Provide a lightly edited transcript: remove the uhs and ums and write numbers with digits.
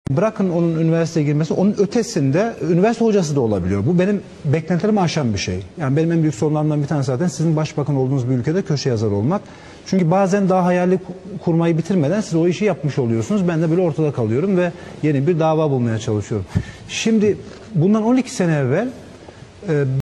Bırakın onun üniversiteye girmesi, onun ötesinde üniversite hocası da olabiliyor. Bu benim beklentilerimi aşan bir şey. Yani benim en büyük sorunlarımdan bir tanesi zaten sizin başbakan olduğunuz bir ülkede köşe yazarı olmak. Çünkü bazen daha hayali kurmayı bitirmeden siz o işi yapmış oluyorsunuz. Ben de böyle ortada kalıyorum ve yeni bir dava bulmaya çalışıyorum. Şimdi bundan 12 sene evvel